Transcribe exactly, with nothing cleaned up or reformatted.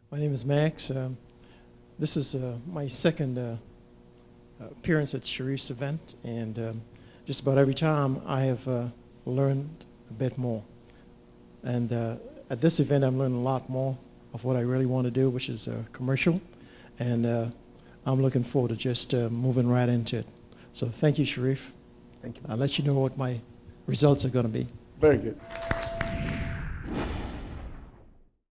My name is Max. Um, this is uh, my second uh, appearance at Cherif's event, and um, just about every time I have uh, learned a bit more. And uh, at this event, I'm learning a lot more of what I really want to do, which is uh, commercial, and uh, I'm looking forward to just uh, moving right into it. So thank you, Cherif. Thank you. I'll let you know what my results are going to be. Very good.